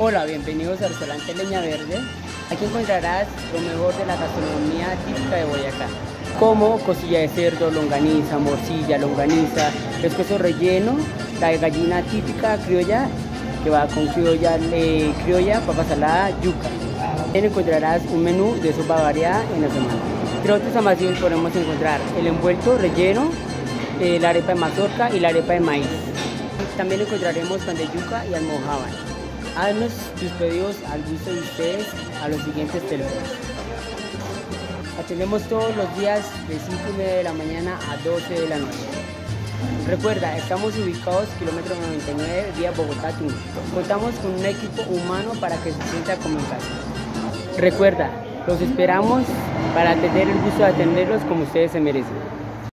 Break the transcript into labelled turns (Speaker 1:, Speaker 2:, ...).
Speaker 1: Hola, bienvenidos al restaurante Leña Verde. Aquí encontrarás lo mejor de la gastronomía típica de Boyacá, como costilla de cerdo, longaniza, morcilla, longaniza, pescuezo relleno, la gallina típica criolla, que va con criolla, papa salada, yuca. También encontrarás un menú de sopa variada en la semana. Entre otros amasivos podemos encontrar el envuelto relleno, la arepa de mazorca y la arepa de maíz. También encontraremos pan de yuca y almojábana. Haznos tus pedidos al gusto de ustedes a los siguientes teléfonos. Atendemos todos los días de 5:30 de la mañana a 12 de la noche. Recuerda, estamos ubicados kilómetro 99, vía Bogotá-Tunja. Contamos con un equipo humano para que se sienta como en casa. Recuerda, los esperamos para tener el gusto de atenderlos como ustedes se merecen.